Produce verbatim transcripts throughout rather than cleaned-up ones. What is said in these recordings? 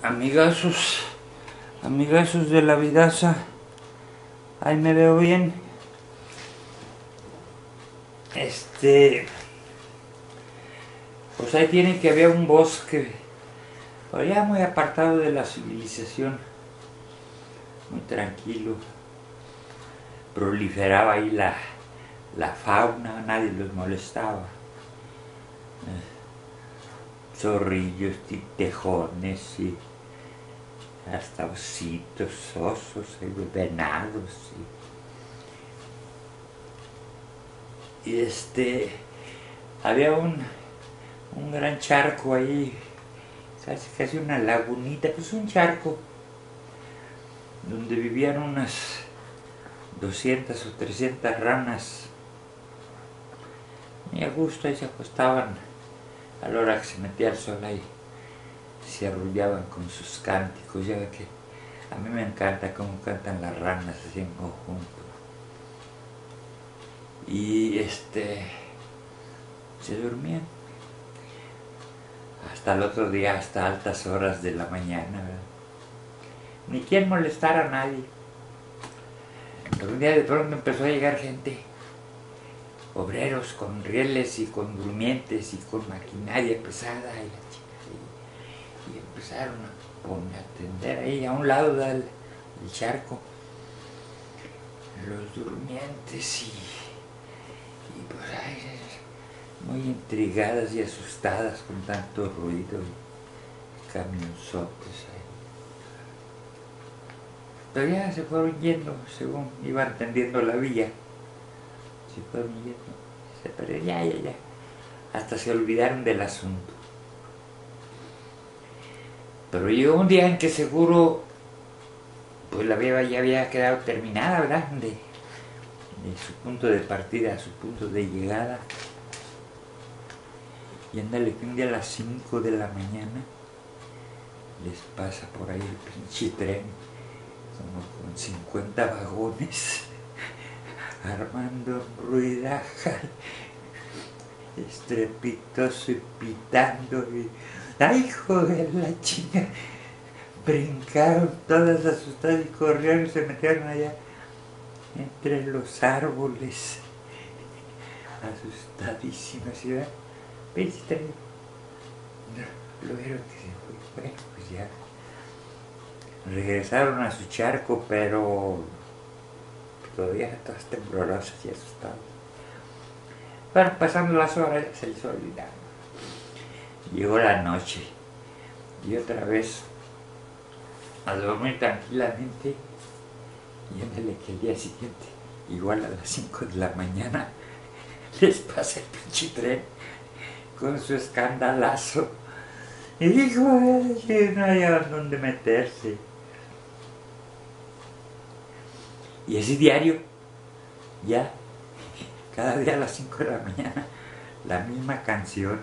Amigazos, amigazos de la vidaza, ahí me veo bien. Este, pues ahí tienen que había un bosque, pero ya muy apartado de la civilización, muy tranquilo. Proliferaba ahí la, la fauna, nadie los molestaba. Zorrillos y tejones y hasta ositos, osos, y venados. Y, y este, había un, un gran charco ahí, casi, casi una lagunita, pues un charco, donde vivían unas doscientas o trescientas ranas. Y a gusto ahí se acostaban a la hora que se metía el sol ahí. Se arrullaban con sus cánticos, ya que a mí me encanta cómo cantan las ranas así en conjunto. Y este, se dormían hasta el otro día, hasta altas horas de la mañana, ¿verdad? Ni quien molestara a nadie. Pero un día de pronto empezó a llegar gente, obreros con rieles y con durmientes y con maquinaria pesada y la chica, y, y empezaron a, poner, a atender ahí a un lado del, del charco los durmientes y, y pues ay, muy intrigadas y asustadas con tanto ruido y camionzotes ahí. Pero ya se fueron yendo según iban tendiendo la villa. Se fueron yendo, se perdieron, ya, ya, ya, hasta se olvidaron del asunto. Pero llegó un día en que seguro, pues la vía ya había quedado terminada, ¿verdad? De, de su punto de partida a su punto de llegada. Y ándale que un día a las cinco de la mañana les pasa por ahí el pinche tren, como con cincuenta vagones, armando un ruidaja estrepitoso y pitando y ¡ay, hijo de la chinga! Brincaron todas asustadas y corrieron y se metieron allá entre los árboles, asustadísimas, y ¿verdad? ¿Viste? Lo vieron que se fue, bueno, pues ya regresaron a su charco, pero todavía todas temblorosas y asustadas. Bueno, pasando las horas se les olvidaron. Llegó la noche y otra vez a dormir tranquilamente, y ándale que el día siguiente, igual a las cinco de la mañana, les pasa el pinche tren con su escandalazo. Y dijo, no hallaban dónde meterse. Y ese diario, ya, cada día a las cinco de la mañana, la misma canción.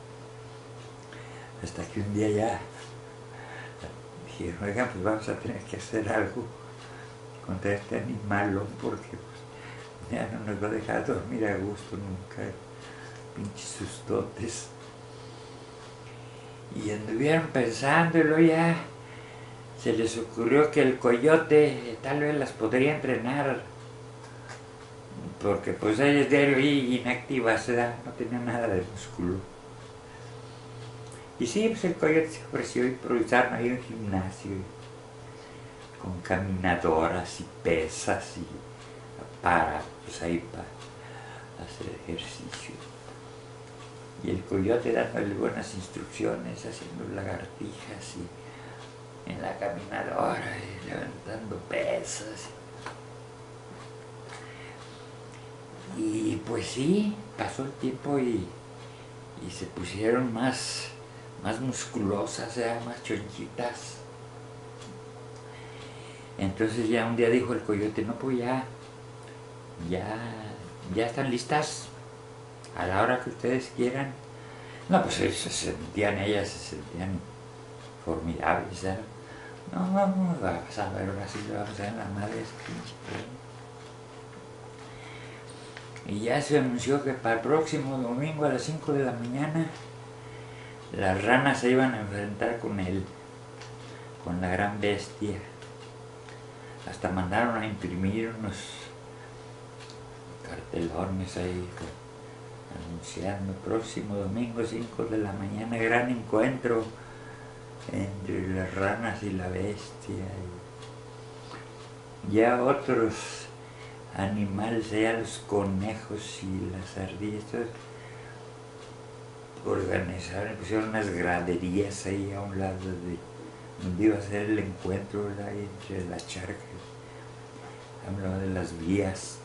Hasta que un día ya dijeron, oigan, pues vamos a tener que hacer algo contra este animalón, porque pues, ya no nos va a dejar dormir a gusto nunca, pinches sustotes. Y anduvieron pensando y luego ya se les ocurrió que el coyote tal vez las podría entrenar, porque pues ellas diario ahí inactivas, ¿verdad? No tenía nada de músculo. Y sí, pues el coyote se ofreció, improvisaron ahí un gimnasio con caminadoras y pesas y aparatos ahí para hacer ejercicio. Y el coyote dándole buenas instrucciones, haciendo lagartijas y en la caminadora y levantando pesas. Y pues sí, pasó el tiempo y, y se pusieron más, más musculosas, ya, más chonchitas. Entonces ya un día dijo el coyote, no, pues ya, ya, ya están listas, a la hora que ustedes quieran. No, pues se sentían, ellas se sentían formidables, ¿eh? No, vamos a ver, ahora sí le vamos a dar la madre a ese pinche tren. Y ya se anunció que para el próximo domingo a las cinco de la mañana las ranas se iban a enfrentar con el con la gran bestia. Hasta mandaron a imprimir unos cartelones ahí anunciando próximo domingo cinco de la mañana gran encuentro entre las ranas y la bestia. Y ya otros animales, ya los conejos y las ardillas, organizaron, pusieron unas graderías ahí a un lado de donde iba a ser el encuentro, ¿verdad? Entre las charcas, a un lado de las vías.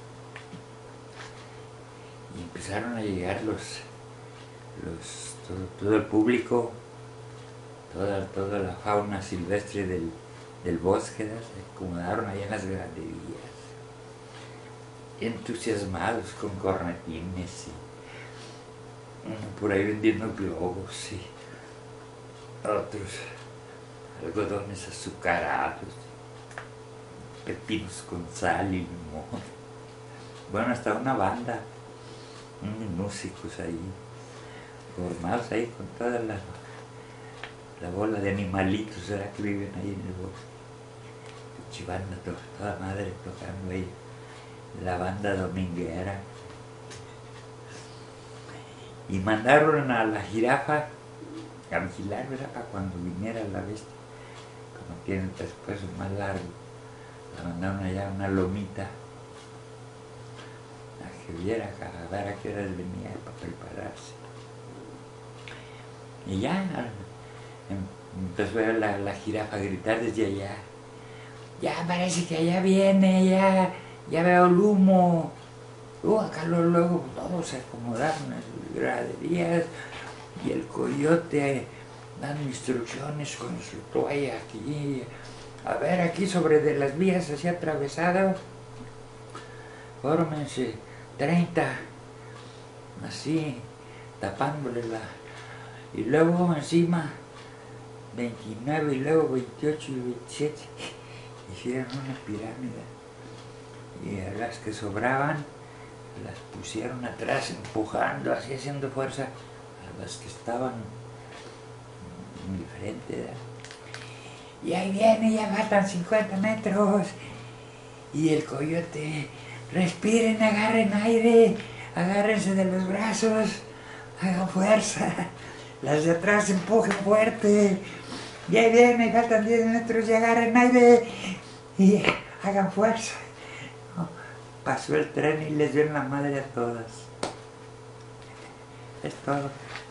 Y empezaron a llegar los, los todo, todo el público, toda, toda la fauna silvestre del, del bosque, ¿verdad? Se acomodaron ahí en las graderías, entusiasmados con cornetines y uno por ahí vendiendo globos y otros algodones azucarados, pepinos con sal y limón. Bueno, hasta una banda, unos músicos ahí, formados ahí con toda la, la bola de animalitos, ¿verdad? Que viven ahí en el bosque. Chivanda, toda madre tocando ahí, la banda dominguera. Y mandaron a la jirafa a vigilar, ¿verdad? Para cuando viniera la bestia, como tiene el pescuezo más largo, la mandaron allá a una lomita a que viera, a ver a qué horas venía para prepararse. Y ya empezó a la, la jirafa a gritar desde allá: ya parece que allá viene, ya, ya veo el humo. Uh, acá luego, luego todos se acomodaron en las graderías y el coyote dando instrucciones con su toalla aquí. A ver, aquí sobre de las vías así atravesadas, fórmense treinta, así, tapándole la... Y luego encima veintinueve y luego veintiocho y veintisiete. Hicieron una pirámide y a las que sobraban las pusieron atrás empujando, así haciendo fuerza a las que estaban en el frente, ¿verdad? Y ahí viene, ya faltan cincuenta metros. Y el coyote: respiren, agarren aire, agárrense de los brazos, hagan fuerza, las de atrás empujen fuerte. Y ahí viene, faltan diez metros y agarren aire y hagan fuerza. Pasó el tren y les dio en la madre a todas. Es todo.